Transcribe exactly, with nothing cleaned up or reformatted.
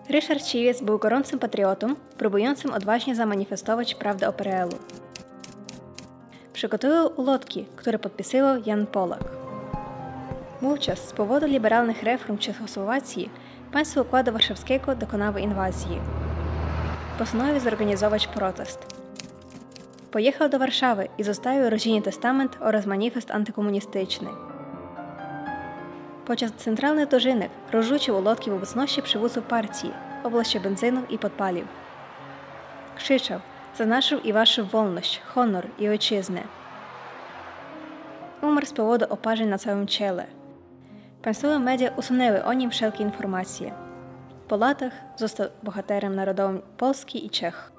Ryszard Siwiec był gorącym patriotą, próbującym odważnie zamanifestować prawdę o Pereelu. Przygotował ulotki, które podpisywał Jan Polak. Wówczas z powodu liberalnych reform w Czechosłowacji państwo Układu Warszawskiego dokonało inwazji. Postanowił zorganizować protest. Pojechał do Warszawy i zostawił rodzinie testament oraz manifest antykomunistyczny. Podczas centralnych dożynek rozrzucił ulotki w obecności przywódców partii, oblaście benzyną i podpalił. Krzyczał: za naszą i waszą wolność, honor i ojczyznę. Umarł z powodu oparzeń na całym ciele. Państwowe media usunęły o nim wszelkie informacje. Po latach został bohaterem narodowym Polski i Czech.